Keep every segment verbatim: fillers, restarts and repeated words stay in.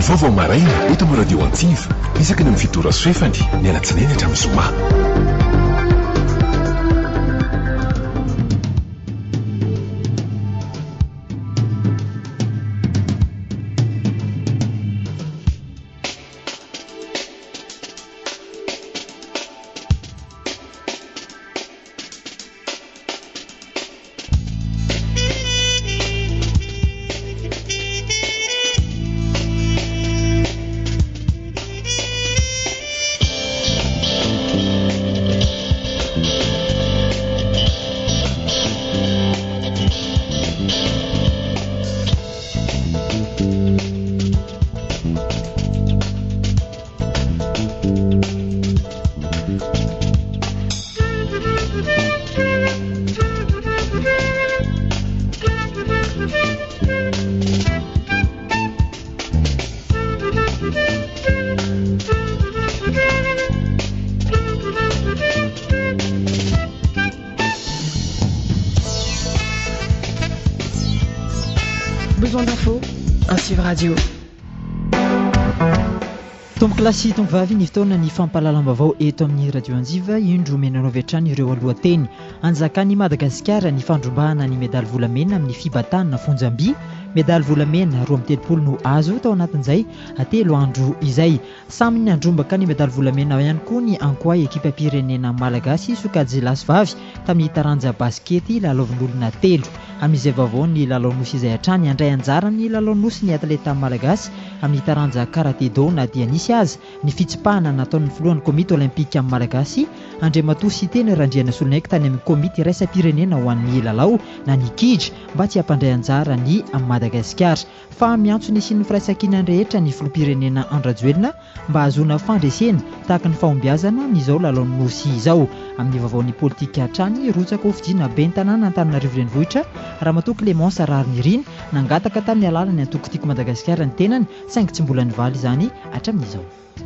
Vaovao maraina eto amin'ny radio Antsiva, isaka ny fitoro soefany ny alatsinainy hatramin'ny zoma. Radio. Tomboky lasy tombo vavy ny fotoana ny fampahalalam-baovao eto amin'ny radio Anjiva indro menanao vetrany ireo alohateny. Anjakany Madagasikara ny fandrombahana ny medaly volamena amin'ny fibatana Fonjamby. Medaly volamena roa amby telopolo no azo tao anatin'izay telo andro izay. Samy ny andrombaka ny medaly volamena ihany koa ny ankoay ekipa pirenena malagasy sokajy lasy vavy tamin'ny taranja baskety lalaovin'olona telo. Amin'izay vaovao ny lalaonosy izay hatrany andray anjara ny lalaonosy ny atleta malagasy amin'ny taranja karate do na dia nisy azy ny fitsipahana nataon'ny filohan'ny komity olimpika malagasy Andriamatoa sy teny Randriana Solonaiky tany amin'ny komity raisam-pirenena ho an'ny lalao na ny kidra mba tsy hampandray anjara ny Madagasikara. Fa miantso ny siny firaisan-kinany rehetra ny filoham-pirenena Andrajoelina mba hahazoana fandresena tahaka ny fahombiazana amin'izao lalaonosy izao. Amin'ny vaovaon'ny politika hatrany rotsaka hofidiana ben'ny tanàna Antananarivo renivohitra Ramatoa Clémence Rarnirina nangataka tamin'ny alalany antokotiko Madagasikara ny tenany saingy tsy mbola nivaly izany hatramin'izao.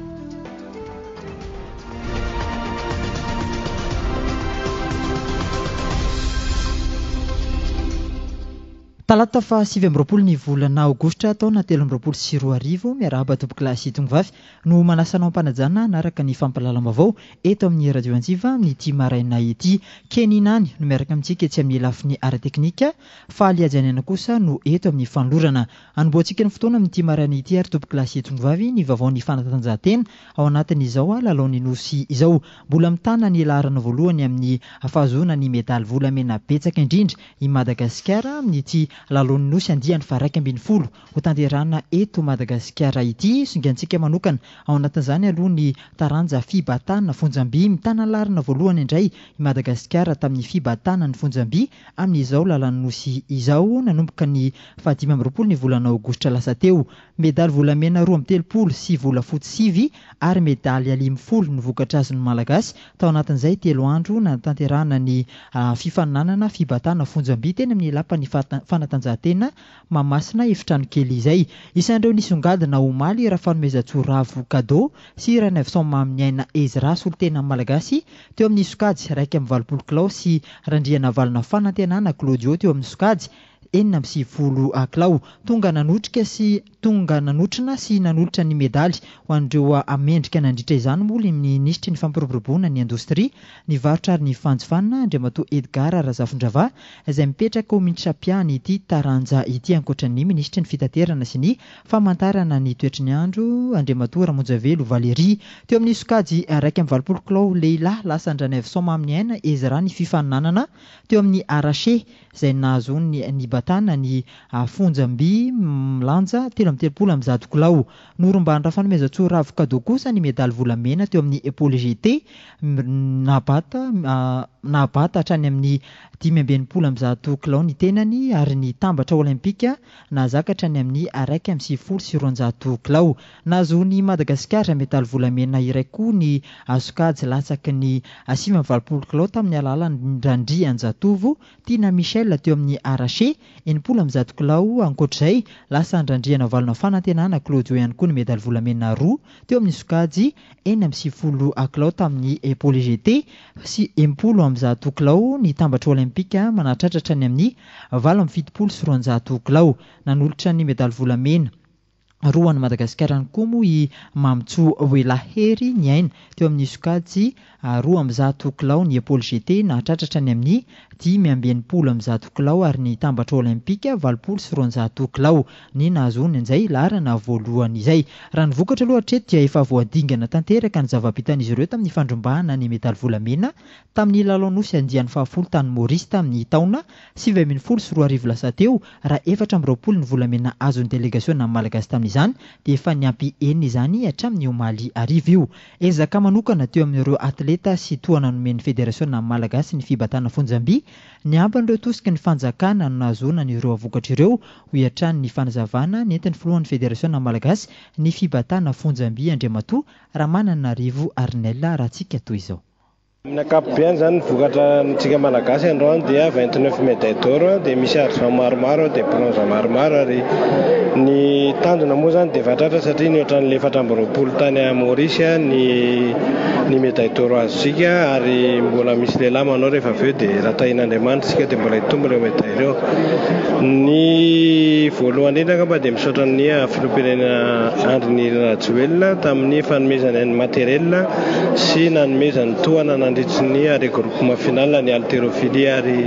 Talata fa sivy amby roapolo ny volana aogositra taona telo amby roapolo sy roa arivo miarahaba tomboky lasy tongo vavy no manasanao ampanajana anaraka ny fampahalalam-baovao eto amin'ny radio Anjiva amin'ny ity maraina ity. Keninany no miaraka amintsika etsy amin'ny lafiny ara-teknika fa aliajaniana kosa no eto amin'ny fanolorana. Anomboantsika ny fotoana amin'ity maraina ity ary tomboky lasy tongo vavy ny vaovaon'ny fanatanjahantena ao anatin'izao lalaony nosy izao. Mbola mitana ny laharana voalohany amin'ny fahazoana ny medaly volamena betsaka indrindra i Madagasikara amin'ity lalaony nosy andiany fa raika ambin'ny folo ho tanterana eto Madagasikara ity. Songantsika manokana ao anatin'izany aloha ny taranja fibatana Fonjamby mitana larina voalohany indray i Madagasikara tamin'ny fibatana ny Fonjamby amin'izao lalany nosy izao nanomboka ny fahadimy amby roapolo ny volana aogositra lasa teo. Medaly volamena roa amby telopolo sy volafotsy sivy ary medaly alimy folo no vokatra azon'ny malagasy tao anatin'izay telo andro natanterana ny uh, fifaninanana fibatana Fonjamby teny amin'ny lapan'ny fanatanjahantena Mahamasina efitrano kely izay. Isan'ireo nisongadina omaly raha fanomezan-tsoravo kado sy Iray neuf amin'ny aina Ezra solitena malagasy teo amin'ny sokajy raika amin'ny valopolo kilao sy Randriana valona fanantenana Claudio teo amin'ny sokajy enina amby sivifolo kilao. Tonga nanotrika sy tonga nanotrina sy nanolotra ny medaly ho an'ireo amendrika nandritra izany moa ny ministry ny fampiroboroboana ny indostria ny varotra ary ny fanjifanina Andriamatoa Edgar Razafondravà izay mipetraka ho mitrapiany ity taranja ity ankoatran'ny ministry ny fitaterana sy ny famantarana ny toetry ny andro Andriamatoa Ramonjavelo Valérie teo amin'ny sokajy raika amby valopolo kilao lehilahy lasa andrana soma amin'ny aina Ezra ny fifaninanana teo amin'ny Arache izay nahazoany ny batana ny Fonjamby milanja telo amby telopolo amby zato kilao. Norombanitra fanomezan-tsoravo kado kosa ny medaly volamena teo amin'ny épaule G T nabata nabata hatrany amin'ny dimy amby enimpolo amby zato kilao ny tenany ary ny tambatra olimpika nazaka hatrany amin'ny araika amby sivifolo sy roanjato kilao. Nahazoany Madagasikara medaly volamena iray koa ny sokajy latsaky ny sivy amby valopolo kilao tamin'ny alalan'ny Randri Anjatovo Tina Michel teo amin'ny Arache enimpolo amby zato kilao. Ankoatr'izay lasa Andrandriana valona fanantenana Claudio ihany koa ny medaly volamena roa teo amin'ny sokajy enina amby sivifolo kilao tamin'ny épaule G T sy enimpolo amby zato kilao ny tambatra olimpika manatratratra ny amin'ny valo amby fitopolo sy roanjato kilao. Nanolotra ny medaly volamena roa ny Madagasikara ny koa moa i Mamitsoa Oelahery ny aina teo amin'ny sokajy roa amby zato kilao ny Paul G T nahatratratra ny amin'ny dimy amby enimpolo amby zato kilao ary ny tambatra olimpika valopolo sy roanjato kilao ny nahazoany inzay laharana voalohany izay. Raha ny vokatra aloha hatreto dia efa voadingana tanteraka ny zava-pitan'izy ireo tamin'ny fandrombahana ny medaly volamena tamin'ny lalao nosy andiany fahafolo tany Maurice tamin'ny taona sivy ambin'ny folo sy roa arivo lasa teo raha efatra amby roapolo ny volamena azon'ny delegasiona malagasy tamin'izany dia efa niampy enina izany hatramin'ny omaly arivo io. Ezaka manokana teo amin'ireo atleta sy tohana nomen'ny federasiona malagasy ny fibatana Fonjamby ny amban'ireo tosika ny fanjakana no nahazoana ireo vokatra ireo ho iatran'ny fanazavana nentin'ny filohan'ny federasiona malagasy ny fibatana Fonjamby Andriamatoa Ramananarivo Arnella rahatsika toy izao. Amin'ny ankapobeny zany ny vokatra ntsika malagasy androany dia vingt-neuf médailles d'or dia misy argent maromaro dia bronze maromaro ary ny tanjona moa zany dia vatratra satria ny ohatran'ny efatra amby roapolo tany a Maurice ny ny médaille d'or azontsika ary mbola misy lehilahy manao rehefa aveo dia ratahin'Andriamanitra sika dia mbola hitombo ireo médaille ireo. Ny voalohany indrindra angamba dia misaotra ny filoham-pirenena Andry Nirina Rajoelina tamin'ny fanomezany ny materiel sy nanomezany tohana nandritry ny regroupement final ny haltérophilie ary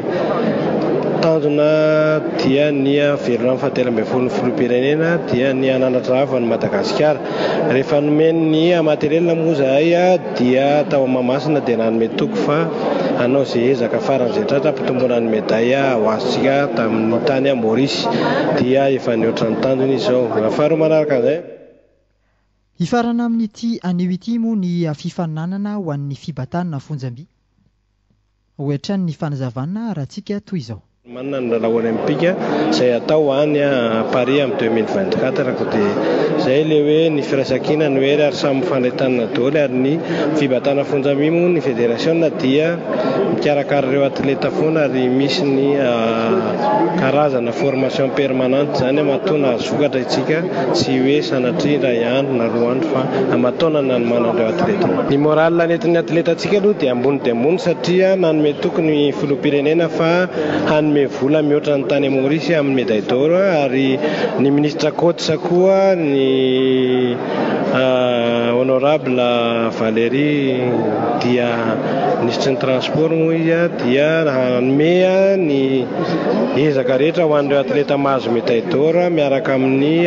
tanjona dia ny velona fahatelo ambin'ny folo ny filoham-pirenena dia ny anandratra avo ny Madagasikara. Rehefa nomeny ny materiel moa zahay dia tao Mahamasina dia nanome toko fa hanao izay ezaka faran'izay tratra ampitomboana ny médaille ho azontsika tamin'ny tany a Maurice dia efa nihoatra ny tanjona izao. Faharoa manaraka an'izay hifarana amin'ity anio ity moa ny fifananana ho an'ny fibatana Fonjamby hoatran'ny fanazavana rahatsika toy izao. Manana ny lalao olimpika izay atao any a Paris amin'ny deux mille vingt-quatre ko dia izay le hoe ny firaisan-kina ny hoe ary samy fandretanana daholo ary ny fibatana Fonjamby moa ny federasiona dia mikarakara ireo atleta foana ary misy ny karazana formation permanente zany amatona azokatra itsika tsy hoe sanatria iray andro na roa andro fa amatona nanomana ireo atleta. Ny moral nentin'ny atleta atsika aloha dia ambony dia ambony satria nanome tokony filoham-pirenena fa hanome vola mihoatra ny tany Maurice amin'ny médaille d'or ary ny ministra Kotsa koa ny honorable Valérie dia ministre ny transport moa izy dia hanome ny ezaka rehetra ho an'ireo atleta mahazo médaille d'or miaraka amin'ny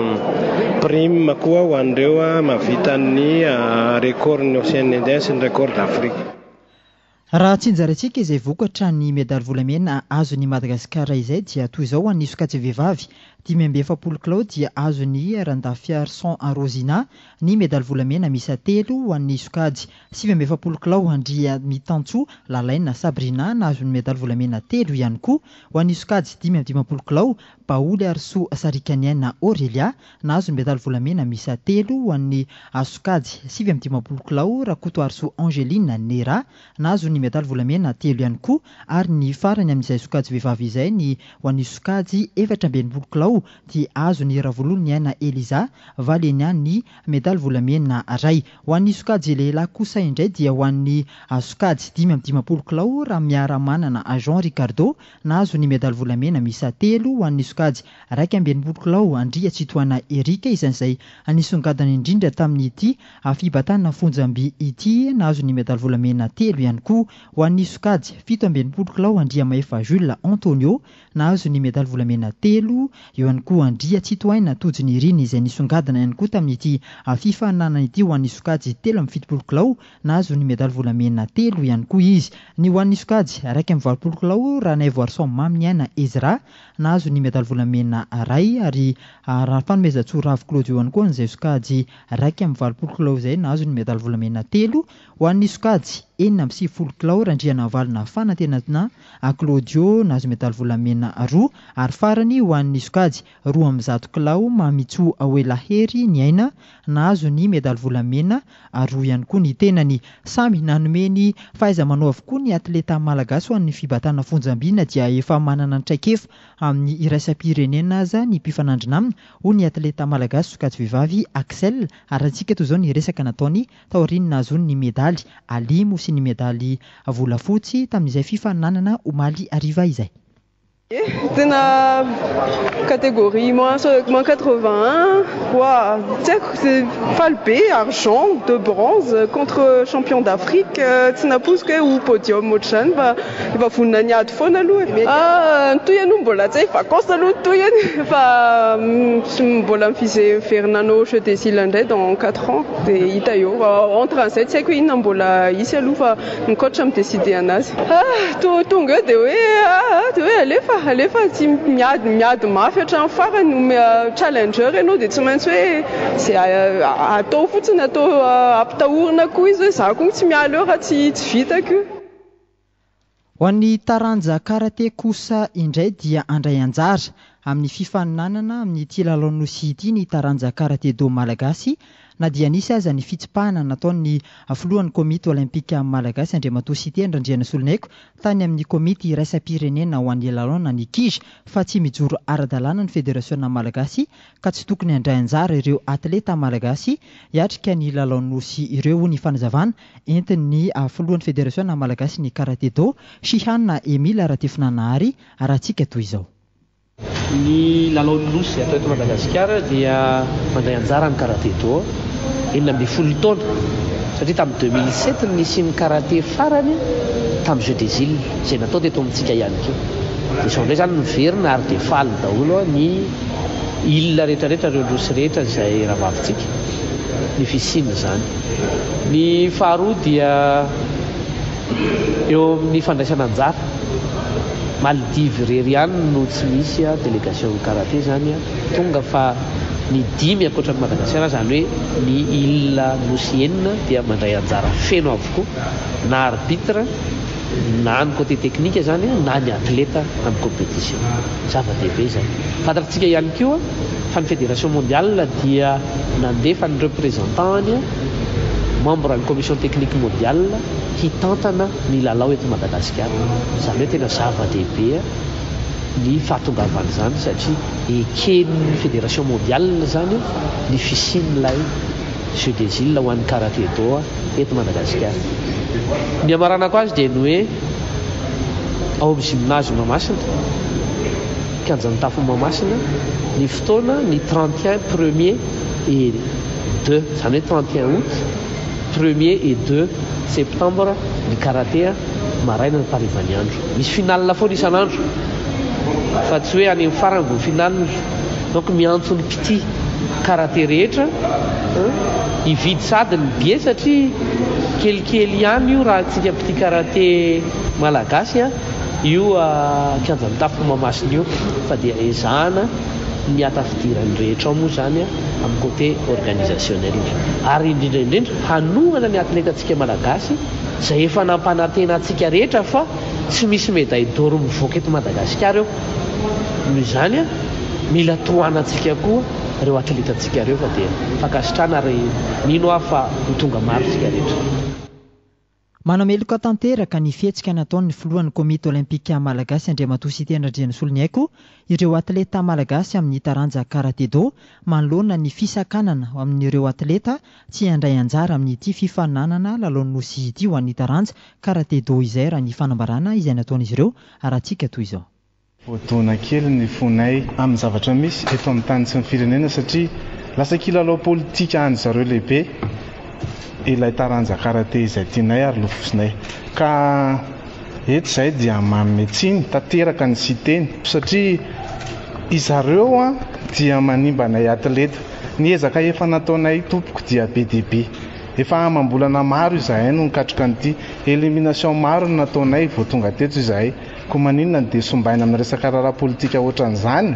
prime koa ho an'ireo mahavita ny record ny Océan Indien sy ny record d'Afrique. Raha tsinjarantsika izay vokatra ny medaly volamena azon'ny Madagasikara izay dia toy izao an'ny sokajy vehivavy dimy amby efapolo kilao dia azon'ny Randafy Arson Arozina ny medaly volamena misa telo ho an'ny sokajy sivy amby efapolo kilao Andria Mitantso Lalaina Sabrina nazon'ny medaly volamena telo ihany koa ho an'ny sokajy dimy amby dimampolo kilao Paoly Arso Sarikaniana Aurelia nazon'ny medaly volamena misa telo ho an'ny sokajy sivy amby dimampolo kilao Rakoto Arso Angeline Nera nazon'ny medaly volamena telo ihany koa ary ny farany amin'izay sokajy vehivavy izay ny ho an'ny sokajy efatra amby enimpolo kilao dia azon'ny Ravolony Aina Eliza Valenia ny medaly volamena ray. Ho an'ny sokajy lehilahy kosa indray dia ho an'ny sokajy dimy amby dimampolo kilao raha miara-manana Jean Ricardo nazon'ny medaly volamena misa telo ho an'ny sokajy raika amby enimpolo kilao Andria Tsitoana Erika izan'izay anisongadana indrindra tamin'ity fibatana Fonjamby ity nazon'ny medaly volamena telo ihany koa. Ho an'ny sokajy fito amby enimpolo kilao Andria Maefa Jules Antonio nazon'ny medaly volamena telo eo ihany koa Andria Tsitoaina Tojony Iriny izay nisongadana ihany koa tamin'ity fifananana ity ho an'ny sokajy telo amby fitopolo kilao nazon'ny medaly volamena telo ihany koa izy. Ny ho an'ny sokajy raika amby valopolo kilao Ranay Voarson Maminiana Ezra nazon'ny medaly volamena ray ary raha fanomezan-tsora Claude eo ihany koa an'izay sokajy raika amby valopolo kilao izay nazon'ny medaly volamena telo. Ho an'ny sokajy enina amby sivifolo kilao Randriana Valina Fanantenana Claudio nazo medaly volamena roa ary farany ho an'ny sokajy roa amby zato kilao Mamitsoa Oelahery ny aina nazo ny medaly volamena roa ihany koa. Ny tenany samy nanome ny fahaiza-manao avokoa ny atleta malagasy ho an'ny fibatana Fonjamby dia efa manana ny traikefa amin'ny iraisam-pirenena aza ny mpifanandrina aminy ho ny atleta malagasy sokajy vehivavy Axel ary antsika toy izao ny resaka nataony taoriany nazony ny medaly alimo sy ny medaly volafotsy tamin'izay fifananana omaly ariva izay. Tena catégorie moins moins quatre-vingt-un, quoi. C'est falpé, argent, de bronze contre champion d'Afrique. Tinapuske ou podium au Chan, va va funania de fona lou. Ah, tout y a nous bola, tu sais, pas quand ça nous tout y a, pas bola fils Fernando chez des Cylindres dans quatre ans, des Itayo. Entre un sept, c'est qu'il n'en bola ici à l'ouva, un coach am décidé à nas. Ah, tout tout gars de ouais, ah, tu vois, allez. Alefa tsy miady miady mafy hatramin'ny farany no challenger ianao dia tsy maintsy hoe zay atao fotsiny atao ampitahorina koa izy hoe za koa tsy miala eo raha tsy tsy vitako. Ho an'ny taranja karate kosa indray dia andray anjara amin'ny fifaninanana amin'ny ity lalao nosy ity ny taranja karate do malagasy na dia nisy aza ny fitsipahana nataon'ny filohan'ny komity olimpika malagasy Andriamatoa Cité Andrandriana Solonaiko tany amin'ny komity iraisam-pirenena ho an'ny lalao na ny kij fa tsy mijoro ara-dalàna ny federasiona malagasy ka tsy tokony handray anjara ireo atleta malagasy hiatrika ny lalao nosy ireo ny fanazavana entin'ny filohan'ny federasiona malagasy ny karate do Shihanna Emile Ratefinanahary arahantsika toy izao. Ny lalao nosy atao eto Madagasikara dia mandray anjara ny karate do enina ambin'ny folo taona satria tamin'ny deux mille sept ny nisian'ny karate farany tamin'ny Jeux des Îles izay natao teto amintsika ihany koa. Dia izao indray zany miverina ary dia faly daholo ny île rehetrarehetra ireo nosy rehetra izay ravavintsika ny fisiany zany. Ny faharoa dia eo amin'ny fandraisana anjara Maldives irery ihany no tsy misy délégation karate zany tonga fa ny dimy ankoatran'ny Madagasikara zany hoe ny île nosy enina dia mandray anjara feno avokoa na arbitre na ny côté technique zany na ny atleta amin'ny compétition. Zava-dehibe zany. Fantatritsika ihany koa fa ny fédération mondiale dia nandefa ny représentantany membre ny commission technique mondiale hitantana ny lalao eto Madagasikara. Izany hoe tena zava-dehibe ny fahatongavany zany satria eken'ny fédération mondiale zany ny fisian'ilay Jeux des Îles ho an'ny karate do eto Madagasikara. Ny amaranako azy dia ny hoe ao amin'ny gymnase Mahamasina kianjan'ny tafo Mahamasina ny fotoana ny trente et un premier et deux zany hoe trente et un août premier et deux septembre ny karaté maraina ny parivany andro. Misy finale foana isan'andro fa tsy hoe any amin'ny farany vao finale. Donc miantso ny piti karaté rehetra hividy sady ny bie satria kelikely ihany io raha tsika piti karaté malagasy io kianjan'ny tafo Mahamasina io fa dia ezahana ny atafidirany rehetra ao moa zany amin'ny côté organisationnel ary indrindra indrindra hanohana ny atletantsika malagasy izay efa nampanantena antsika rehetra fa tsy misy médaille d'or mivoaka eto Madagasikara eo. Noho izany mila tohanantsika koa ireo atletantsika ireo fa dia fankasitrana ary mino aho fa ho tonga maro tsika rehetra. Manameloka tanteraka ny fihetsika nataon'ny filohan'ny komity olimpika malagasy Andriamatoa Cité Andrandriana Solonaiko ireo atleta malagasy amin'ny taranja karate do manoloana ny fisakanana amin'ireo atleta tsy handray anjara amin'ity fifaninanana lalao nosy ity ho an'ny taranja karate do izay raha ny fanambarana izay nataon'izy ireo arahantsika toy izao. Voadona kely ny fonay amin'ny zavatra misy eto amin'ny tany sy ny firenena satria lasa kilalao politika any zareo lehibe ilay taranja karate izay tianay ary lofosinay ka eto izay dia mametsiny tanteraka ny siteny satria izareo a dia manimbanay atleta ny ezaka efa nataonay tompoko dia be dia be efa amam-bolana maro izahay no nikatroka an'ity elimination maro no nataonay vao tonga teto izahay koa maninona dia sombaina amin'ny resaka raharaha politika ohatran'izany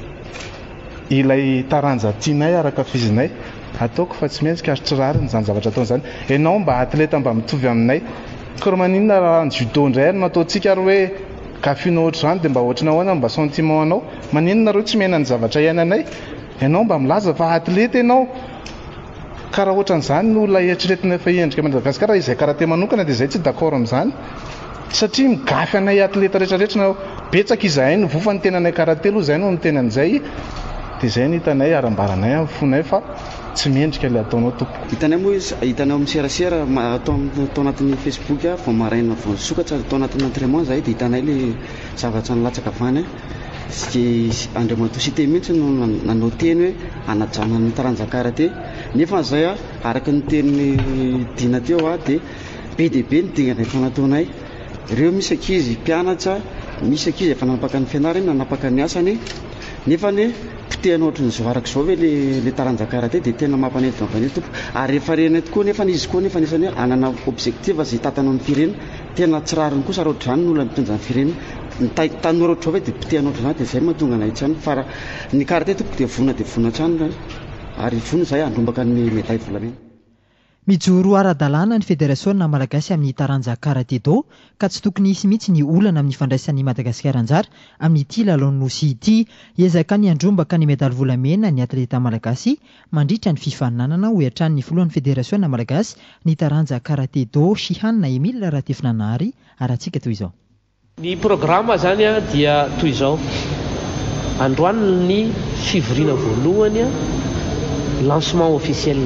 ilay taranja tianay araka fizinay ataoko fa tsy maintsy kasitrarary nyzany zavatra ataon'izany ianao mba atleta mba mitovy aminay koa maninona raha ny judo indray no ataontsika ary hoe kafiana ohatr'izany dia mba ohatrana ahoana mba sentiment anao maninona reo tsy mena ny zavatra iainanay ianao mba milaza fa atleta ianao ka raha ohatran'izany no olona eritreretina efa endrika Madagasikara izay karate manokana dia izay tsy d'accord amin'izany satria migafy anay atleta rehetrarehetra betsaka izahay no vofa ny tenanay karate aloha izay no ny tenan'izay dia izay ny hitanay arambaranay amin'ny fonay fa tsy mendrika ilay ataonao tompoko. Hitanay moa hitanao miserasera atao atao anatin'ny Facebook vao maraina vao sokatra atao anatin'ny entraînement zay dia hitanay ilay zavatra nilatsaka avany sy Andriamato cité mihitsy no nanao teny hoe anajana ny taranja karaté nefa zay a araka ny teny dina teo a dia be dia be ny dingana efa nataonay. Ireo misy ankizy mpianatra, misy ankizy efa nanapaka ny fianarany, nanapaka ny asany nefa ny potehana ohatran'ny zao araka izao hoe le taranja karaté dia tena mampanety mampanety tompo. Ary rehefa reny tokoa nefa izy koa nefa anisany anana objectif zay tatanao ny firenena tena tsirariny kosa raha ohatrany ny olona mitondra ny firenena ny tanora ohatr' hoe dia potehana ohatr'izany dia zay mahatonga anay trany fa ny karaté tompo dia vona dia vona trany ary vona zay andrombaka ny médaille volamena. Mijoro ara-dalàna ny Fédération Malagasy amin'ny taranja karaté do ka tsy tokony hisy mihitsy ny olana amin'ny fandraisan'ny Madagasikara anjara amin'ity lalao nosy ity. Ezaka ny andrombaka ny médaille volamena ny atleta malagasy mandritra ny fifaninanana ho iatran'ny filohan'ny Fédération Malagasy ny taranja karaté do Shihanna Emile Ratefinanary aratsika toy izao. Ny programma zany a dia toy izao. Androany ny fivoriana voalohany lancement officiel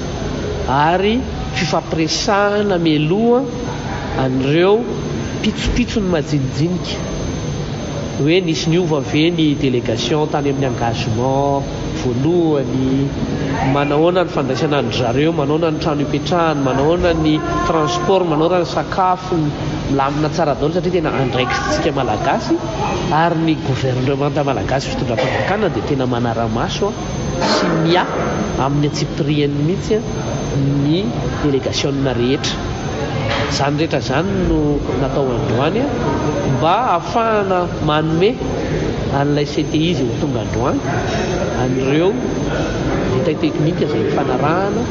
ary fifampiresahana mialoha an'ireo pitsopitsony majinijinika hoe nisy niova ve ny délégation tany amin'ny engagement voalohany, manahoana ny fandraisana andry zareo, manahoana ny trano ipetrahany, manahoana ny transport, manahoana ny sakafo milamina tsara daholo satria tena andraikitsika malagasy ary ny gouvernemanta malagasy fitondram-panjakana dia tena manara-maso sy mia amin'ny atsipriany mihitsy ny délégationna rehetra. Zany rehetra zany no natao androany mba ahafahana manome an'ilay C T I zay ho tonga androany an'ireo détail teknika izay mifanarahana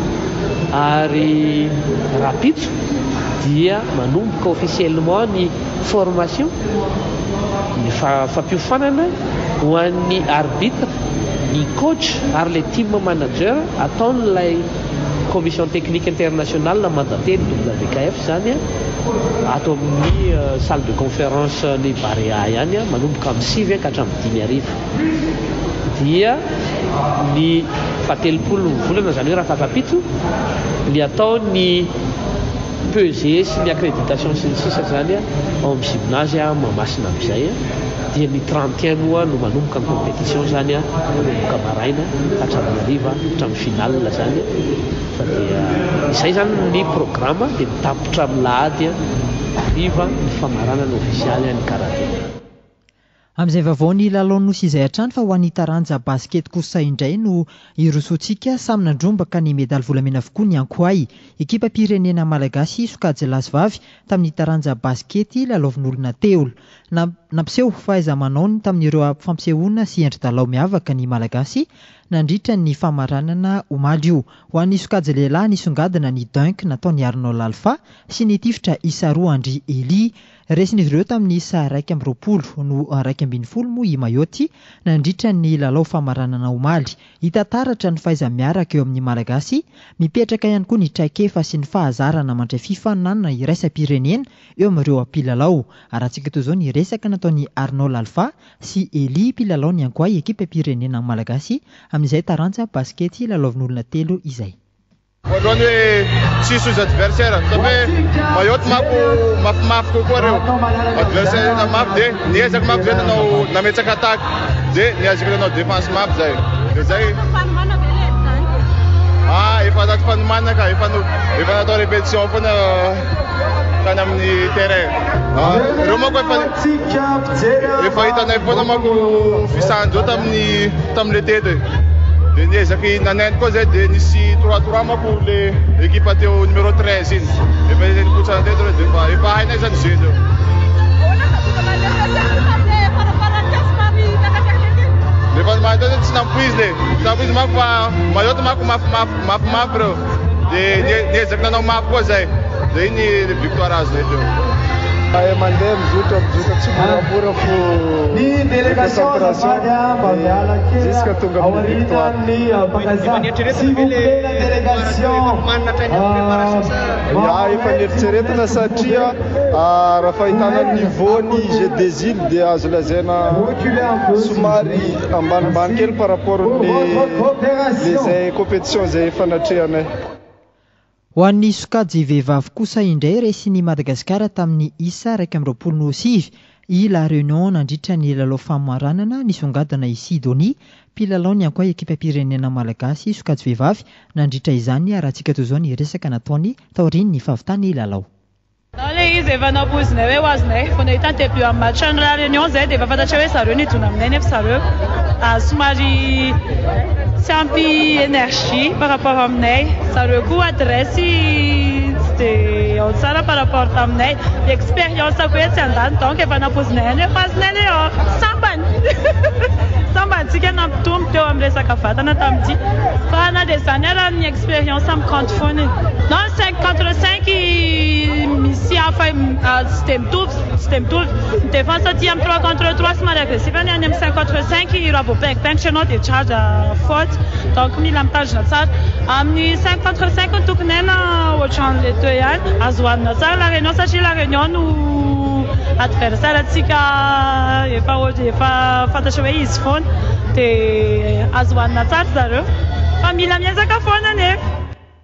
ary rapitso dia manomboka officiellement ny formation ny fampiofanana ho an'ny arbitre, ny coach ary le team manager ataon'ilay commission technique internationale mandateny W K F zany ato amin'ny salle de conférence ny Barea ihany manomboka amin'ny sivy ka hatramin'ny dimy arivo dia ny fatelopolo volana zany hoe raha fafapitso ny atao ny peser sy ny accréditation sy ny sisa zany ao amin'ny gymnase Mamasina amin'izay dia ny trente et un mois no manomboka ny compétition zany manomboka maraina hatramin'ny hariva hatramin'ny finale zany fa dia izay zany ny programme dia mitapitra amin'ny lahady hariva ny famaranana ofisialy ny karaté. Amin'izay vaovao ny lalao nosy izay hatrany fa ho an'ny taranja basket kosa indray no irosotsika samy nandrombaka ny médaille volamena avokoa ny ankoay. Ekipa pirenena malagasy sokajy lasivavy tamin'ny taranja baskety lalaovin'olona teolo. Nampiseho fahaiza-manaony tamin'ireo fampisehoana sy endri-dalao miavaka ny malagasy nandritra ny famaranana omaly io. Ho an'ny sokajy lehilahy nisongadina ny dunk nataony Arnaud Lalfa sy ny tifitra isa roa Andry Eli. Resin'izy ireo tamin'ny isa raiky amby roapolo no raiky ambin'ny folo moa i Mayoty nandritra ny lalao famaranana omaly. Hita taratra ny fahaiza-miaraka eo amin'ny malagasy, mipetraka ihany koa ny traikefa sy ny fahazarana mandray fifaninanana iraisam-pirenena eo amin'ireo mpilalao. Arahantsika toy izao ny resaka nataon'ny Arnaud Lalfa sy Eli mpilalao ny ankoay ekipa pirenena malagasy amin'izay taranja baskety lalaovin'olona telo izay. Voalohany hoe tsisy ozy adversaire satria hoe Mayoty mako mafimafy kokoa reo adversaire na mafy dia niezaka mako zay nanao nametsaka attaque dia niazaka nanao défense mafy zay dia zay ah efa anaty fanomana ka efa efa natao répétition foana tany amin'ny terrain reo mako efa efa hitanay foana mako fisahanjao tamin'ny tamin'le tety dia niezaky nanendy koa zay dia nisy trois trois mako le équipe teo numéro treize iny efa nipotsana teto reo dia efa hainay zany jeu reo. Le fanomana teo tsy nampoizy le tsy nampoizy mako fa Mayoty mako mafimafy reo dia niezaky nanao mafy koa zay dia iny victoire azonay teo. ay mandeha mizotra mizotra tsy moramora fo ny délégation jusqu'à tonga amin'ny victoire. Ya efa nieritseretina satria raha fahitana niveau-ny jeu des îles dia azo lazaina somary ambanimbany kely par rapport ny zay compétition zay efa natrehanay. Ho an'ny sokajy vehivavy kosa indray resiny Madagasikara tamin'ny isa raika amby roapolo no sivy i La Réunion nandritra ny lalao famoaranana nisongadina i Sidonie mpilalao ny ankoa ekipam-pirenena malagasy sokajy vehivavy nandritra izany arahantsika toy izao ny resaka nataony taorian'ny fahavitany lalao. Ilay izy efa napozinay hoe ho azonay vao nahita début amin'ny match ny La Réunion zay dia efa fantatra hoe zareo nidona aminay nefa zareo somary tsy ampy énergie par rapport aminay zareo koa adresse tsy dia ao tsara par rapport taminay expérience ako hoe tsy andany donc efa napozinay any hoe ho azonay ilay or sambany sambantsika nampitombo teo amin'ny resaka vatana tamin'ity fa na dia zany ara ny expérience amin'ny compte foana non cinq contre cinq misy hafa tsy dia mitovy tsy dia mitovy ny défense aty amin'ny trois contre trois somary agressif any any amin'ny cinq contre cinq raha vao paingipaingitra ianao dia charge faute donc mila mitandrina tsara amin'ny cinq contre cinq ny tokonena ohatran'ilay teo ihany azo hohanina tsara La Réunion satria La Réunion no adversaire atsika efa efa fantatra hoe izy foana dia azo hohanina tsara zareo fa mila miezaka foana nefa.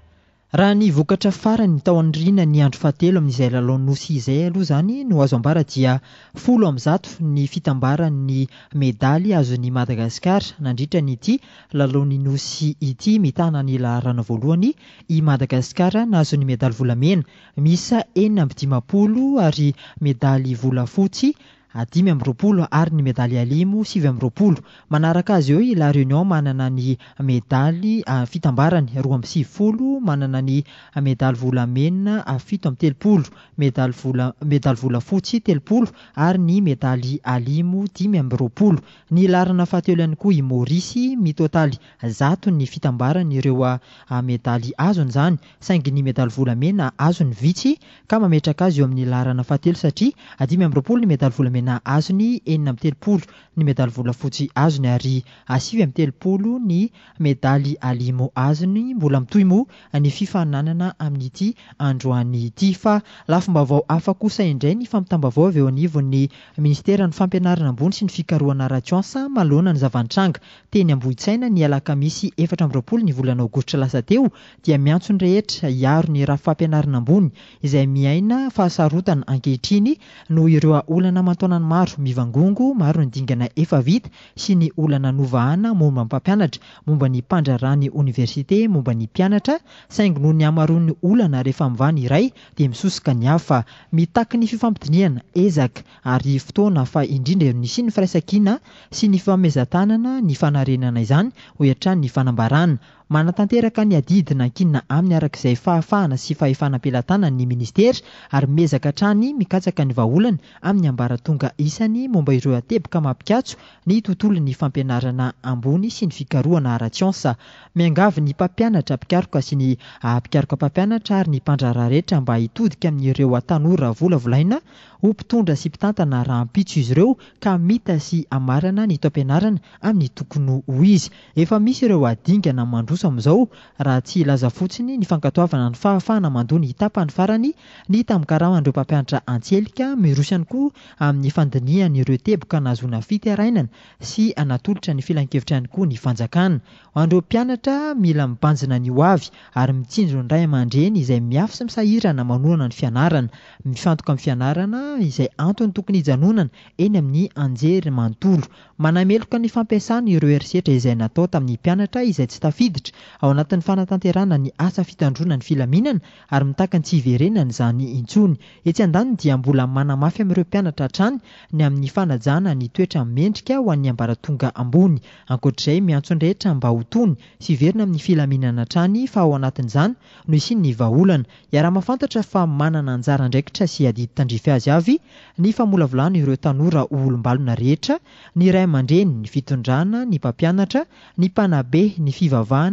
Raha ny vokatra farany tao andrina ny andro fahatelo amin'izay lalao nosy izay aloha zany no azo ambara dia folo amby zato ny fitambaran'ny medaly azon'ny Madagasikara nandritra nyity lalaon'ny nosy ity mitana ny laharana voalohany i Madagasikara nazo ny medaly volamena misa enina amby dimapolo ary medaly volafotsy dimy amby roapolo ary ny medaly alimo sivy amby roapolo. Manaraka azy eo i La Réunion manana ny medaly fitambarany roa amby sivifolo, manana ny medaly volamena fito amby telopolo, medaly vola medaly volafotsy telopolo ary ny medaly alimo dimy amby roapolo. Ny larana fahatelo ihany koa i Maurice mitotaly zato ny fitambarany ireo medaly azony zany saingy ny medaly volamena azony vitsy ka mametraka azy eo amin'ny larana fahatelo satria dimy amby roapolo ny medaly volamena azony, enina amby telopolo ny medaly volafotsy azony ary sivy amby telopolo ny medaly alimo azony. Mbola mitohy moa ny fifaninanana amin'ity androany ity fa lafim-baovao hafa kosa indray ny fampitam-baovao avy eo anivon'ny ministera ny fampianarana ambony sy ny fikarohana ara-tsiansa manoloana ny zava-nitranga teny Ambohitsaina ny alakamisy efatra amby roapolo ny volana aogositra lasa teo dia miantso ny rehetra hiaro ny raha fampianarana ambony izay miaina fahasarotana ankehitriny no ireo olana mataonany maro mivangongo, maro ny dingana efa vita sy ny olana novahana momba ny mpampianatra, momba ny mpandrarany université, momba ny mpianatra saingy noho ny amaroan'ny olana rehefa mivany iray dia misosoka ny hafa mitaky ny fifampidiniana ezaka ary fotoana fa indrindra ny sy ny firaisankina sy ny famezatanana ny fanarenana izany ho hiatrany ny fanambarana. Manatanteraka ny adidina ankinina aminy arak'izay fahafahana sy fahefanam-pelatana ny ministera ary mezaka hatrany mikatsaka ny vahaolana amin'ny ambaratonga isany momba ireo ateboka mampikatso ny tontolon'ny fampianarana ambony sy ny fikarohana ara-tsiansa. Miangavy ny mpampianatra mpikaroka sy ny mpikaroka mpampianatra ary ny mpandrarah rehetra mba hitodika amin'ireo tanora volavolaina ho mpitondra sy mpitantana raha ampitso izy ireo ka mita sy amarana ny taom-pianarana amin'ny tokony ho izy. Efa misy ireo adingana mandroso amin'izao raha tsy ilaza fotsiny ny fankatoavana ny fahafahana mandony hitapany farany ny tamikaraman'ireo mpampianatra antselika miroso ihany koa amin'ny fandiniany ireo teboka nahazoana fitarainana sy anatolotra ny filan-kevitra ihany koa ny fanjakana. Ho an'ireo mpianatra mila mibanjina ny ho avy ary mitsinjo ny ray aman-dreny izay miafy sy misahirana manohana ny fianarana, mifantoka amin'ny fianarana izay antony tokony hijanonana eny amin'ny anjery manontolo. Manameloka ny fampiasana ireo herisetra izay natao tamin'ny mpianatra izay tsy tafiditra ao anatin'ny fanatanterana ny asa fitandrona ny filaminana ary mitaka ny tsy hiverenana izany intsony. Etsy andaniny dia mbola manamafy amin'ireo mpianatra hatrany ny amin'ny fanajana ny toetra mendrika ho an'ny ambaratonga ambony. Ankoatr'izay miantso ny rehetra mba ho tony sy hiverina amin'ny filaminana hatrany fa ao anatin'izany no isiany ny vahaolana. Iara-mafantatra fa manana anjara andraikitra sy adidy tandrify azy avy ny famolavolana ireo tanora olombalona rehetra, ny ray aman-dreny, ny fitondrana, ny mpampianatra, ny mpanabe, ny fivavahana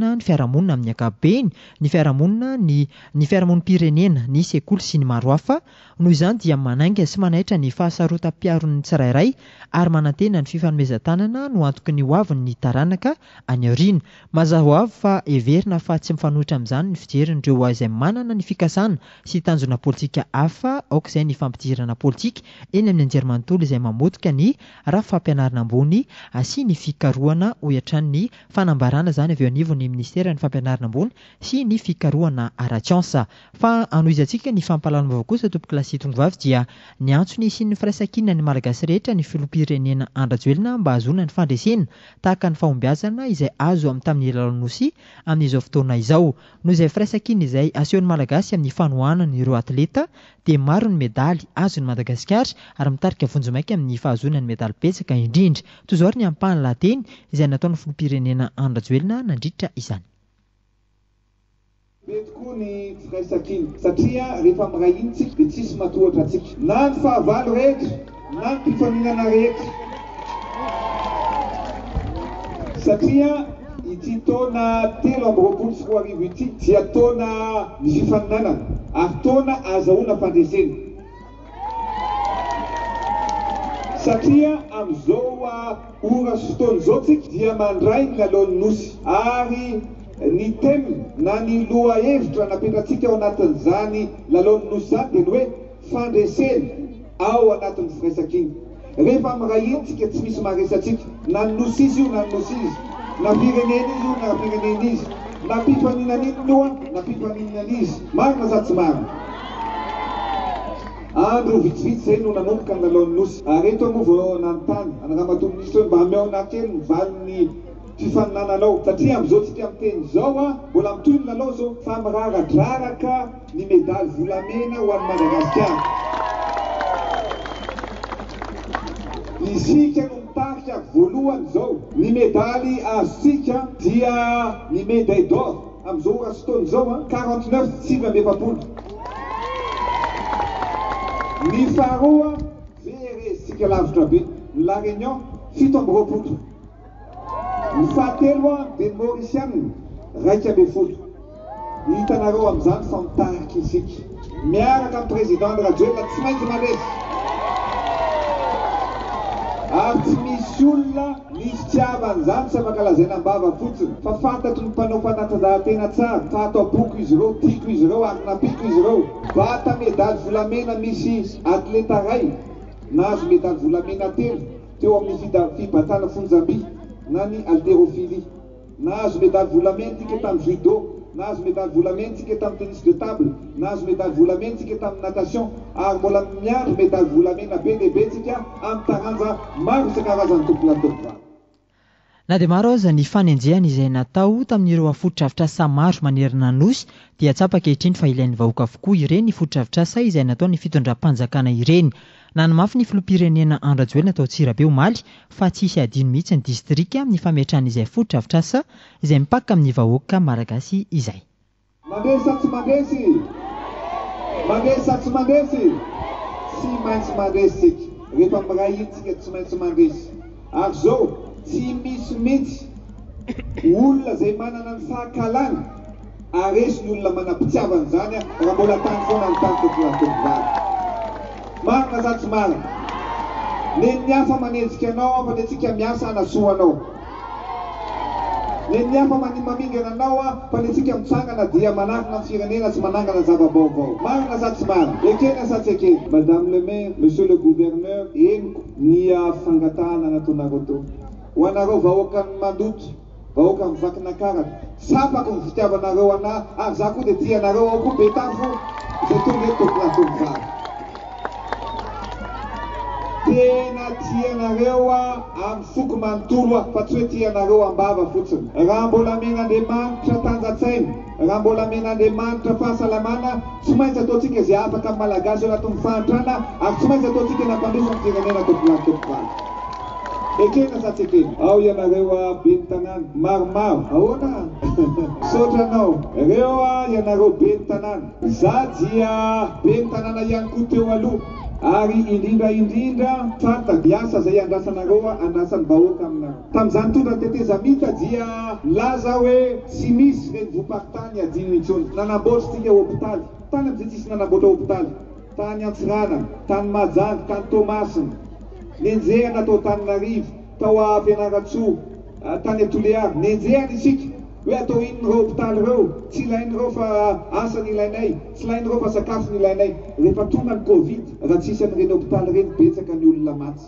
ny fiarahamonina amin'ny ankapobeny, ny fiarahamonina ny ny fiarahamonim-pirenena, ny sekoly sy ny maro hafa. Noho izany dia manainga sy manaitra ny fahasarotam-piaron'ny tsirairay ary manantena ny fifanomezan-tanana no antoky ny hoaviny ny taranaka any aoriana. Mazava ho avy fa heverina fa tsy mifanohitra amin'izany ny fijerin'ireo izay manana ny fikasana sy tanjona politika hafa aok'izay ny fampidirana politika eny amin'ny anjerimanontolo izay mamotika ny rafampianarana ambony sy ny fikarohana hoatran'ny fanambarana zany avy eo anivon'ny ministera ny fampianarana ambony sy ny fikarohana ara-tsiansa. Fa anohizantsika ny fampalalana avao kosa tompo-kilasy tongovavy dia ny antsony sy ny firaisan-kinana ny malagasy rehetra ny filoham-pirenena andrajoelina mba hahazoana ny fandresena tahaka ny fahombiazana izay azo amin'ny tamin'ny lalao-nosy amin'izao fotoana izao. Noho izay firaisan-kina izay asehon'ny malagasy amin'ny fanohanana ireo atleta dia maro ny medaly azon'ny Madagasikara ary mitarika vonjomaika amin'ny fahazoana ny medaly betsaka indrindra. Toy izao ny ampahany lahateny izay nataon'ny filoham-pirenena andrajoelina nandritra izany. Be tokoa ny firaisan-kina satria rehefa miray iny tsika dia tsisy matohatra atsika na ny fahavalo rehetra na ny mpifaninana rehetra satria ity taona telo amby roapolo sy roa arivo ity dia taona ny fifaninana ary taona azahoana fandresena satria amin'izao ora sy fotoana izao tsika dia mandray ny lalaon'ny nosy ary ny temy na ny loha hevitra napetratsika ao anatin'izany lalaon'ny nosy zany dia ny hoe fandresena ao anatin'ny firaisan-kina. Rehefa miray iny tsika tsy misy maharesatsika na ny nosy izy io na ny nosy izy, na firenena izy io na firenena izy, na mpifaninana iny io na mpifaninana izy. Marina sa tsy marina? Andro vitsivitsy zay no nanomboka ny lalaon'ny nosy. Reto moa vao nanontany anarahamatoa ministra hoe mba hameona kely ny valiny fifaninananao satria amin'izao tsika miteny zao a mbola mitohy ny lalao zao fa miraradraraka ny medaly volamena ho an'ny Madagasikara. Isika no mitarika voalohany zao ny medaly azontsika dia ny médaille d'or amin'izao ora sy fotoana zao a quarante-neuf sivy amby efapolo. Ny faharoa veresika lavitra be ny La Réunion fito amby roapolo. Ny fahatelo a dia ny Mauritiana raika amby folo. Hitanareo amin'izany fa mitarika isika miaraka amin'ny président Rajoelina tsy maintsy mandresy ary tsy misy olona misy tiavan'izany tsy afaka lazaina ambava fotsiny fa fantatro ny mpanao fanatanjahantena tsara fa atao boko izy ireo, tiako izy ireo ary napiko izy ireo. Vata medaly volamena misy atleta ray nahazo medaly volamena telo teo amin'ny fibatana Fonjamby na ny haltérophilie, nahazo medaly volamena tsika tamin'ny judo, nahazo medaly volamena tsika tamin'ny tennis de table, nahazo medaly volamena tsika tamin'ny natation ary mbola miandro medaly volamena be lehibe tsika amin'ny taranja maro isan-karazany tompona tovovavy. Na dia maro aza ny fanenjehana izay natao tamin'ireo foto-drafitrasa maro manerana nosy dia tsapa ankehitriny fa ilain'ny vahoaka avokoa ireny foto-drafitrasa izay natao ny fitondram-panjakana ireny. Na ny mafy ny filoham-pirenena Andrajoelina tao Tsirabe omaly fa tsisy adino mihitsy ny distrika amin'ny fametrahan'izay foto-drafitrasa izay mipaka amin'ny vahoaka malagasy izay. Mandresy sa tsy mandresy? Mandresy sa tsy mandresy? Tsy maintsy mandresy tsika. Rehefa miray iny tsika tsy maintsy mandresy. Ary zao tsy misy mihitsy olona zay manana ny fahakalana aresy ny olona manam-pitiavana zany raha mbola tany foana ny tany tovovavy. Marina sa tsy marina? Ny hafa manenjika anao fa tsika miasa hanasoa anao. Ny hafa mamingana anao fa tsika mitsangana dia manangana ny firenena sy manangana zava-baovao. Marina sa tsy marina? Ekena sa tsy ekena? Madame le maire, monsieur le gouverneur, eniko ny fangatahana nataonareo teo. Ho anareo vahoaka mandoto, vahoaka mivaky nakaraka. Sapako ny fitiavanareo ana ary za koa dia tianareo ao koa betafo izay tonga eto tompona tovovavy. Tena tianareo amin'ny foko manontolo fa tsy hoe tianareo ambava fotsiny. Raha mbola men'Andriamanitra tanjatsaina, raha mbola men'Andriamanitra fahasalamana, tsy maintsy ataontsika izay afaka amin'ny malagasy anatin'ny fahantrana ary tsy maintsy ataontsika nampandroso ny firenena tompona tovovavy. Ekena sa tsy ekena? Ao ianareo be ny tanàna maromaro. Ahoana? Sotra anao. Ireo ianareo be ny tanàna. Za dia be ny tanàna ihany koa teo aloha ary indrindra indrindra fata biasa zay andrasanareo andrasan'ny bahoaka aminareo. Tamin'izany tondra tetezamita dia milaza hoe tsy misy reny voaparitany adino intsony. Nanamboatra tsika hôpitaly, tany amin'izay tsisy nanamboatra hôpitaly, tany Antsirana, tany Mahajanga, tany Tomasina, nenjehana tao Tananarivo, tao Fianaratsoa, tany Toliara, nenjehana isika hoe atao inona reo hôpitaly reo, tsy ilain'ireo fa asany ilainay, tsy ilain'ireo fa sakafony ilainay. Rehefa tonga ny Covid, raha tsisy an'ireny hôpitaly reny betsaka ny olona matsy.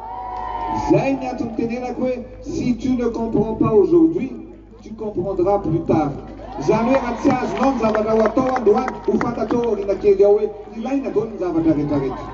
Zay ny antony tenenako hoe si tu ne comprends pas aujourd'hui, tu comprendras plus tard. Zany hoe raha tsy azonao ny zavatra ho atao androany, ho fantatrao aoriana kely ao hoe ilaina daholo ny zavatra rehetrarehetra.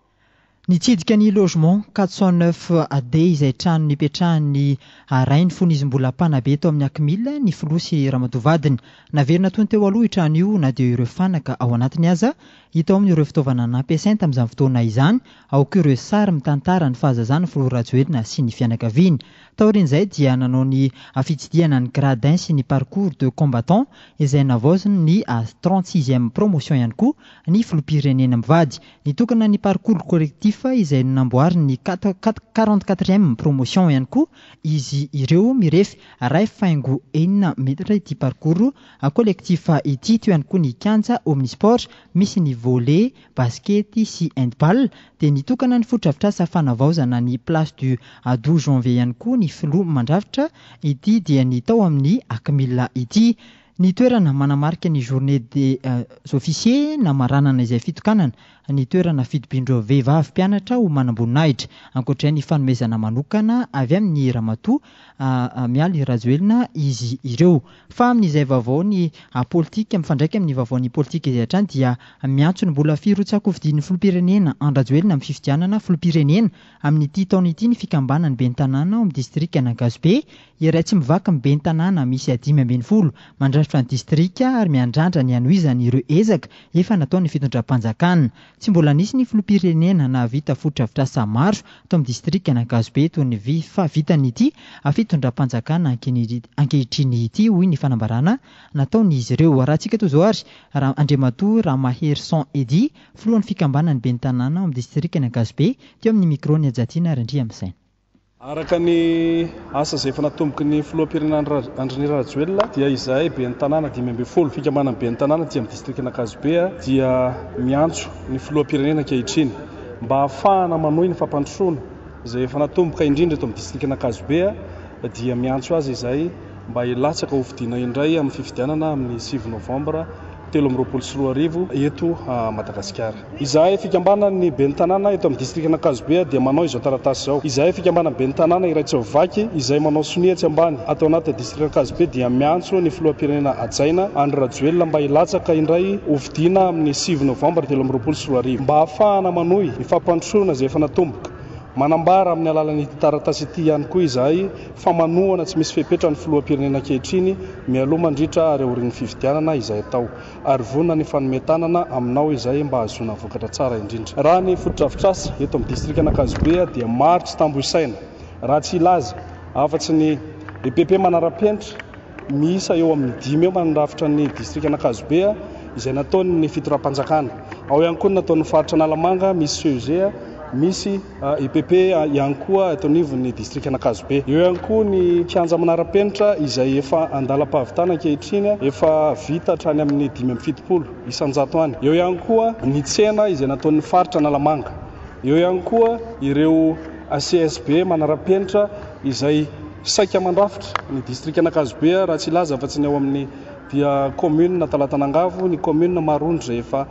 Nitsidika ny logement quatre cent neuf A D izay trano nipetrahany arainy fony izy mbola mpanabe eto amin'ny Akmil ny Filosy Ramatovadiny. Naverina tony teo aloha trano io na dia ireo fanaka ao anatiny aza hita ao amin'ireo fitaovana nampiasainy tamin'izany fotoana izany, ao koa ireo sary mitantara ny fahazazana Flora Rajoelina sy ny fianakaviany. Taorin'izay dia nanao ny fitsidiana ny gradin sy ny parcours de combattant izay navaoziny ny trente-sixième promotion ihany koa ny filoham-pirenena mivady. Nitokana ny parcours collectif izay namboariny ny quarante-quatrième promotion ihany koa izy ireo mirefy ray faingo enina metatra ity parcours collectif ity. Teo ihany koa ny kianja omnisport, misy ny volley, basket sy handball. Dia nitokana ny fotodrafitrasa fanavaozana ny place du douze janvier ihany koa ny filoha mandrafitra ity dia ny tao amin'ny Akmil ity. Ny toerana manamarika ny journée des euh, officiers na maranana izay fitokanana ny toerana fitobindreo vehivavy mpianatra ho manamboninahitra. Ankoatray ny fanomezana manokana avy amin'ny Ramatoa uh, Mialy Rajoelina izy ireo. Fa amin'izay vaovao ny uh, politika mifandraika amin'ny vaovaon'ny politika izay hatrany dia miantso ny mbola firotsakofidin'ny filoham-pirenena Andry Rajoelina amin'ny fifidianana filoham-pirenena amin'ity taona ity ny fikambanany ben'ny tanàna ao amin'ny distrika Anagazobe. Iray tsy mivaka ny ben'ny tanàna misy dimy ambin'ny folo mandrafitra ny distrika ary miandrandra ny anohizany ireo ezaka efa natao ny fitondram-panjakana. Tsy mbola nisy ny filoham-pirenena na vita fotodrafitrasa maro tao amin'ny distrika Anagazobe toy ny vi fa vitan'ity fitondram-panjakana ankehitriny ity hoy ny fanambarana nataon'izy ireo. Rahantsika toy izao ary Andriamatoa Ramaherson Edy filohan'ny fikambanany ben'ny tanàna ao amin'ny distrika Anagazobe teo amin'ny micro ny Ajatina Randria Misaina. Araka ny asa izay efa natomboky ny filoham-pirenena Andry Rajoelina dia izahay ben'ny tanàna dimy ambin'ny folo fikambanany ben'ny tanàna dia amin'ny distrika Anagazobe dia miantso ny filoham-pirenena ankehitriny mba ahafahana manohy ny fampandrosoana izay efa natomboka indrindra eto amin'ny distrika Anagazobe dia miantso azy izay mba hilatsaka ho fidiana indray amin'ny fifidianana amin'ny sivy novambra telo amby roapolo sy roa arivo eto a Madagasikara. Izahay fikambanany ben'ny tanàna eto amin'ny distrika Anagazobe dia manao izao taratasy izao. Izahay fikambanany ben'ny tanàna iray Tsehovaky izay manao soniatsy ambany atao anaty distrika Anagazobe dia miantso ny filoham-pirenena Ajaina Andry Rajoelina mba hilatsaka indray ho fidiana amin'ny sivy novambra telo amby roapolo sy roa arivo mba ahafahana manohy ny fampandrosoana izay efa natomboka. Manambara amin'ny alalan'ity taratasy ity ihany koa izahay fa manohana tsy misy fepetra ny filoham-pirenena ankehitriny mialoha mandritra ary aorian'ny fifidianana izay atao ary vonona ny fanometanana aminao izay mba hahazoana vokatra tsara indrindra. Raha ny fotodrafitrasa eto amin'ny distrika Anagazobe dia maro tsy tamboisaina raha tsy ilaza afa-tsy ny E P P manara-penitra miisa eo amin'ny dimy eo manarafitra ny distrika Anagazobe izay nataony ny fitoram-panjakana. Ao ihany koa nataony faritra Analamanga misy C E G misy E P P ihany koa eto anivon'ny distrika Anagazobe. Eo ihany koa ny kianja manara-penitra izay efa andalam-pahavitana ankehitriny efa vita hatrany amin'ny dimy amby fitopolo isanjato any. Eo ihany koa ny tsena izay nataon'ny faritra Analamanga. Eo ihany koa ireo C S B manara-penitra izay saika mandrafitra ny distrika Anagazobe raha tsy laza afa-tsy ny ao amin'ny dia commune Talatanangavo, ny commune Marondry izay efa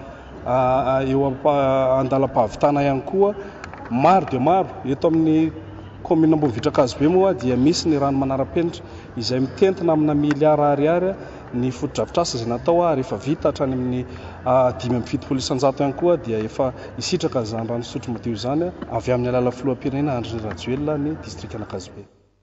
eo andalam-pahavitana ihany koa maro dia maro. Eto amin'ny commune Ambohivitrakazobe moa dia misy ny rano manara-penitra izay mitentina amina miliara ariary ny fotodrafitrasa izay natao ary efa vita hatrany amin'ny dimy amby fitopolo isanjato ihany koa dia efa isitraka izany rano fisotro madio izany avy amin'ny alala filoham-pirenena Andry Rajoelina ny distrika Anagazobe.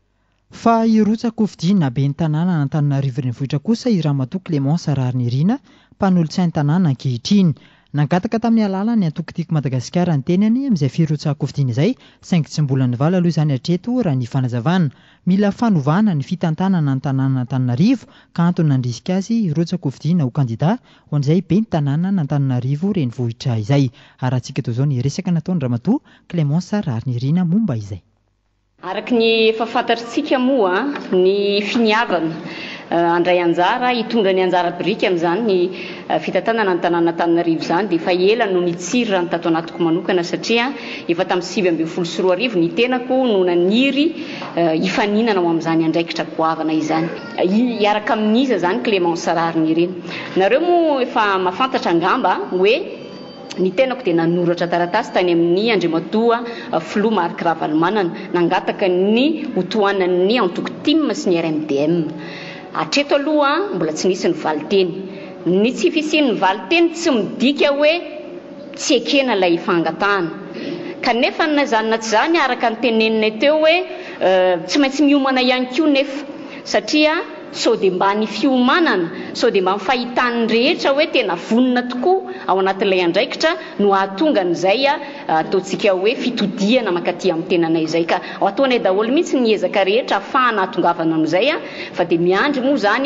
Fa irotsaka ho fidiana ben'ny tanàna Antananarivo renivohitra kosa i Ramatoa Clémence Rarinirina mpanolotsain'ny tanàna ankehitriny. nangataka tamin'ny alala ny antokotiko Madagasikara ny tenany amin'izay firotsaham-kofidiana izay saingy tsy mbola nivala aloha izany hatreto raha ny fanazavana. Mila fanovana ny fitantanana ny tanàna Antananarivo ka antony nandrisika azy irotsa-kofidiana ho kandida ho an'izay be ny tanàna n'Antananarivo renivohitra izay. Arahantsika toy izao ny resaka nataony ramatoa Clémence Rarinirina momba izay. Araka ny efa fantatritsika moa ny finiavana andray anjara hitondra ny anjara birika amin'izany ny fitantanana ny tanàna Antananarivo izany dia efa ela no nitsiry raha ny tato anatiko manokana satria efa tamin'ny sivy ambin'ny folo sy roa arivo ny tenako no naniry hifaninana ao amin'izany andraikitra goavana izany. Iaraka amin'iza izany Clémence Rarinirina. Nareo moa efa mahafantatra angamba hoe ny tenako dia nanoratra taratasy tany amin'ny Andriamatoa Filoha Marc Ravalomanana nangataka ny hotohanan'ny Antoky-Tim sy ny R M D M. Hatreto aloha mbola tsy nisy ny valiteny. Ny tsy fisian'ny valiteny tsy midika hoe tsy ekena ilay fangatahana. Kanefa nazanona tsy izany araka ny teneninay teo hoe tsy maintsy miomana ihany koa nefa satria sao dia mba ny fiomanana, sao dia mba ny fahitany rehetra hoe tena vonona tokoa ao anatin'ilay andraikitra no ahatonga an'izay ataontsika hoe fitodiana makaty amin'ny tenanay izay ka ataonay daholo mihitsy ny ezaka rehetra ahafahana atongavana amin'izay fa dia miandry moa izany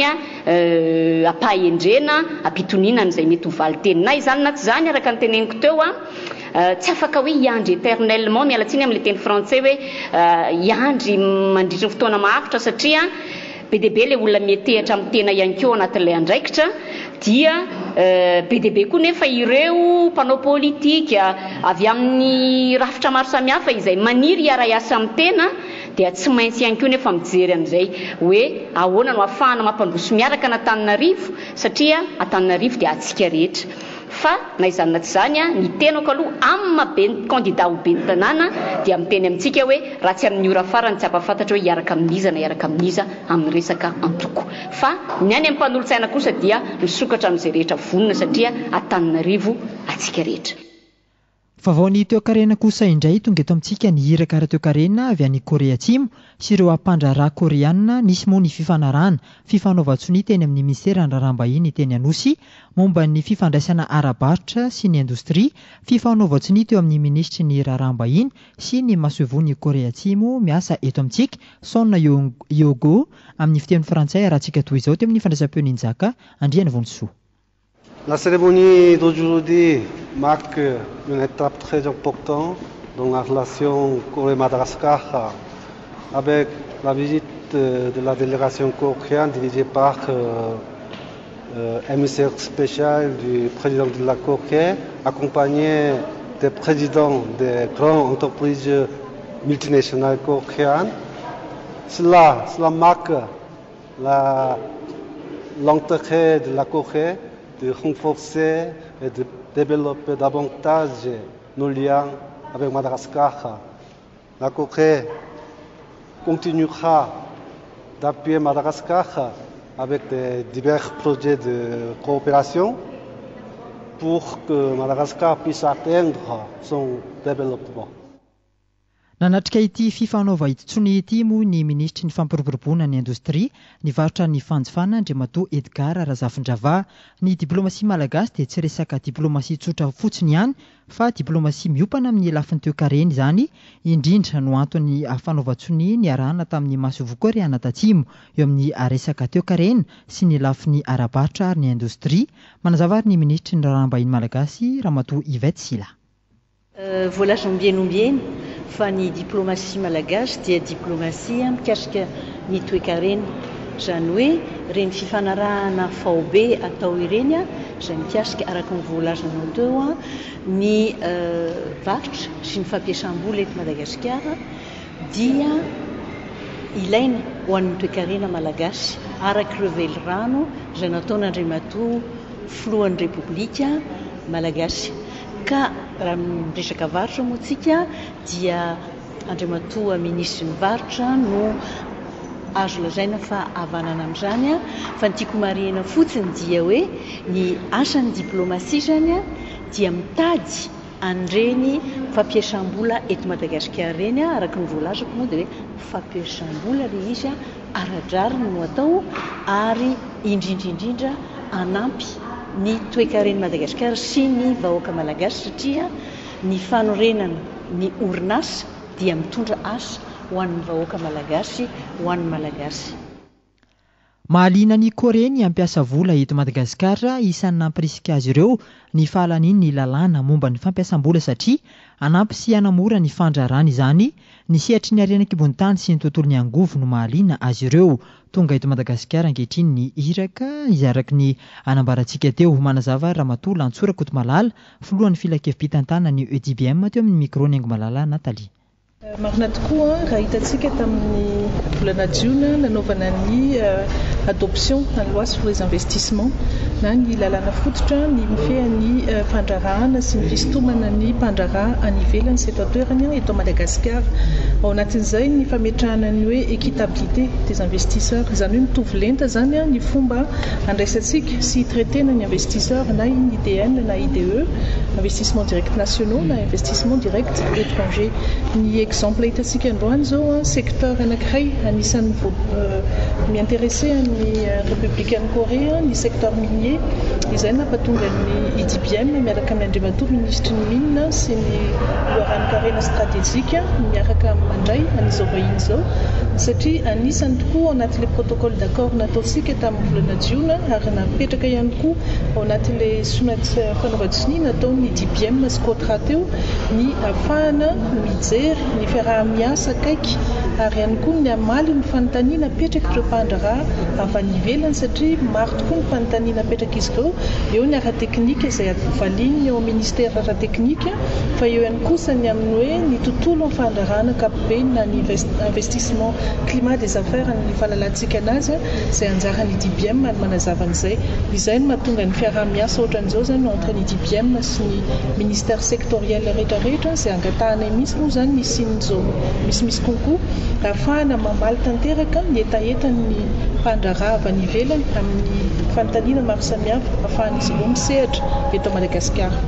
ampahendrena ampitoniana n'izay mety ho valiteny. Na izany na tsy izany araka ny teneniko teo tsy afaka hoe hiandry éternellement mialatsiny amin'ilay teny frantsay hoe hiandry mandritra fotoana mahavitra satria be dia be ilay olona mietehatra amin'ny tena ihany koa anatin'ilay andraikitra dia be dia be koa nefa ireo mpanao politika avy amin'ny rafitra maro samihafa izay maniry hiara-iasa amin'ny tena dia tsy maintsy ihany koa nefa mijery an'izay hoe ahoana no ahafahana mampandroso miaraka n'Antananarivo satria Antananarivo dia atsika rehetra. Fa na izany na tsy izany ny tenako aloha amin'ny mabe ny kandida ho be ny tanàna dia miteny amintsika hoe raha tsy amin'ny ora farany tsy ampafantatra hoe hiaraka amin'iza na hiaraka amin'iza amin'ny resaka antoko. Fa ny any amin'ny mpanolontsaina kosa dia misokatra amin'izay rehetra vonona satria Antananarivo atsika rehetra. Vaovao ny toe-karena kosa indray tonga eto amintsika ny hira kara-toe-karena avy any Korea Atsimo sy ireo ampandraharaha koreanina nisy moa ny fifanarahana fifanaova-tsony teny amin'ny ministeran'ny raharaham-bahiny teny Anosy momba ny fifandraisana ara-barotra sy ny indostria, fifanaova-tsony teo amin'ny ministry ny raharaham-bahiny sy ny masoivony Korea Atsimo miasa eto amintsika Son Yogo amin'ny fiteny frantsay arahantsika toy izao teo amin'ny fandraisam-peo ninjaka Andriana Vonsoa. La cérémonie d'aujourd'hui marque une étape très importante dans la relation Corée-Madagascar avec la visite de la délégation coréenne dirigée par euh, euh, émissaire spécial du président de la Corée, accompagné des présidents des grandes entreprises multinationales coréennes. Cela, cela marque l'intérêt de la Corée de renforcer et de développer davantage nos liens avec Madagascar. La Corée continuera d'appuyer Madagascar avec de divers projets de coopération pour que Madagascar puisse atteindre son développement. Nanatrika ity fifanaova itsony ity moa ny ministry ny fampiroboroboana ny indostria nivarotra ny fanjifana Andriamatoa Edgar Razafin-Drava. Ny diplomasia malagasy dia tsy resaka diplomasia tsotra fotsiny ihany fa diplomasia miopana amin'ny lafiny toe-karena izany indrindra no antony fanaova-tsony ny arahana tamin'ny masovo koreana tatsimo eo amin'ny resaka toe-karena sy ny lafiny ara-barotra ary ny indostria. Manazava ary ny ministry ny raharaham-bahiny malagasy Ramatoa Yvette Sila. Uh, vola zambienombieny fa ny diplomasia malagasy dia diplomasia mikasika ny toe-karena izany hoe reny fifanarahana faobe atao ireny izay mikasika araka ny voalazanao teo ny uh, varotra sy ny fampiasam-bola eto Madagasikara dia ilaina ho an'ny toe-karena malagasy araka ireo velirano izay nataon'Andriamatoa Filohan'ny Repoblika Malagasy. Ka raha resaka varotra moa tsika dia Andriamatoa ministry ny varotra no azo lazaina fa havanana amin'izany fa ny tiako marihana fotsiny dia hoe ny asan'ny diplomasia zany dia mitady an'ireny fampiasam-bola eto Madagasikara ireny araka ny voalazako moa dia hoe fampiasam-bola ilay izy ara-drariny no atao ary indrindraindrindra anampy ny toe-kareny Madagasikara sy ny vahoaka malagasy satria ny fanorenana ny orinasa dia mitondra asa ho an'ny vahoaka malagasy ho an'ny malagasy. Mahaliana ny Korea ny ampiasa vola eto Madagasikara isan'ny nampirisika azy ireo ny fahalaniny ny lalàna momba ny fampiasam-bola satria anampy sy hanamora ny fandrarana izany ny sehatry ny harenan-kibon'tany sy ny tontolo ny angovo no mahaliana azy ireo. Tonga eto Madagasikara ankehitriny ny iraka izay araka ny anambarantsika teo. Manazava Ramatoa Lantsorakoto Malala filohan'ny filakevim-pitantana ny E D B M teo amin'ny micro ny Aingo Malala Nathalie. Marina tokoa raha hitantsika tamin'ny volana jiona nanaovana ny adoption na loi sur les investissements na ny lalàna fototra ny mifehan'ny fandrarahana sy ny fisintomana ny mpandraraha any ivelany seto atoerany eto Madagasikara. Ao anatin'izay ny fametrahana ny hoe équitabilité des investisseurs, izany hoe mitovy lenta zany ny fomba andraisantsika sy traitena ny investisseur na I D N na I D E, investissement direct nationaux na investissement direct étranger. Ny exemple hitantsika androany zao secteur anankiray anisan'ny miintéressé ny républicaine Corée ny secteur minier izay nampatonga ny I D B M miaraka amin'ny andriamatoa ministre ny mines sy ny loharan-karena stratégique miaraka mandray an'izao vahiny zao satria anisany tokoa ao anatin'ilay protocole d'accord nataontsika tamin'ny volana jiona ary napetraka ihany koa ao anatin'ilay somaty fanaovan-tsiny nataon'ny I D B M sy contrat teo ny ahafahana mijery ny fiaraha-miasa kaiky ary ihany koa ny amaly ny fanontaniana apetraka ireo mpandraraha avy any ivelany satria maro tokoa ny fanontaniana apetraka izy ireo. Eo ny ara-teknika izay valiny ao ministère ara-teknika fa eo ihany kosa ny amin'ny hoe ny tontolo ny fandrarahana ankapobeny na ny investissement climat des affaires ny fahalalantsika anazy izay anjaran'ny I D B M ary manazava an'izay. Izay no mahatonga ny fiaraha-miasa ohatran'izao zany entre ny I D B M sy ny ministère sectoriel rehetrarehetra izay angatahana misy moa zany misy n'izao misimisy konko ahafahana mamaly tanteraka ny etaetan'ny mpandraraha avy any ivelany amin'ny fanontaniana maro samihafa ahafahan'izy ireo misehatra eto Madagasikara.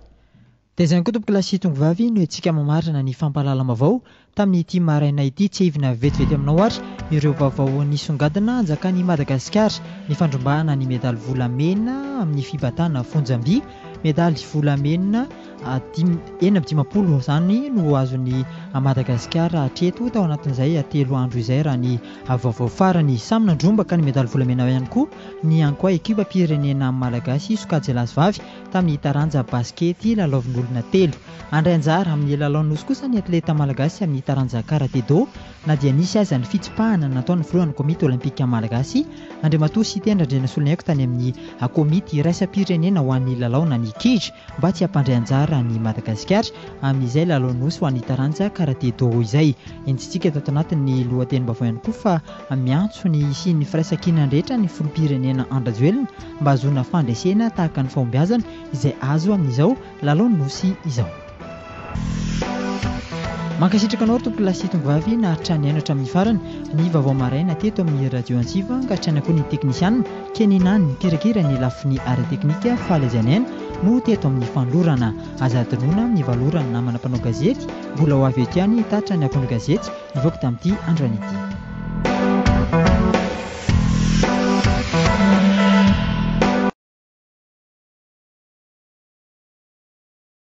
Dia izany koa tompoko lasy tongo vavy no antsika mamarina ny fampalalama-vaovao tamin'ity maraina ity tsy hivina vetivety aminao ary ireo vaovao nisongadina anjakan'i Madagasikara ny fandrombahana ny medaly volamena amin'ny fibatana Fonjamby, medaly volamena enina amby dimampolo zany no azon'ny Madagasikara hatreto tao anatin'izay telo andro izay raha ny vaovao farany. Samy nandrombaka ny medaly volamena ihany koa ny ankoa ekipa pirenena malagasy sokajy lasy vavy tamin'ny taranja baskety lalaovin'olona telo. Andray anjara amin'ny lalaonosy kosa ny atleta malagasy amin'ny taranja karaté do na dia nisy aza ny fitsipahana nataon'ny filohan'ny komity olimpika malagasy Andriamatoa sy tendra Andrenasolona Aiko tany amin'ny komity iraisam-pirenena ho an'ny lalaona ny kij mba tsy hampandray anjara ny Madagasikara amin'izay lalaonosy ho an'ny taranja karaté do izay. Intsitsika tato anatin'ny lohateny-baovao ihany koa fa miantso ny sy ny firaisan-kina rehetra ny filoham-pirenena andrajoelina mba hahazoana fandresena tahaka ny fahombiazana izay azo amin'izao lalaonosy izao. Mankasitraka anao tompoko lasy tongo vavy naharitra ny ainatra amin'ny farany ny vaovao maraina teto amin'ny radio Antsiva ankatrana koa ny teknisianina Keninany ny kirakira ny lafiny ara-teknika Falezianena no teto amin'ny fanolorana azadinoana amin'ny valorana namana mpanao gazety mbola ho avy eto ihany tatra ny ampanao gazety nivoaka tamin'ity androany ity.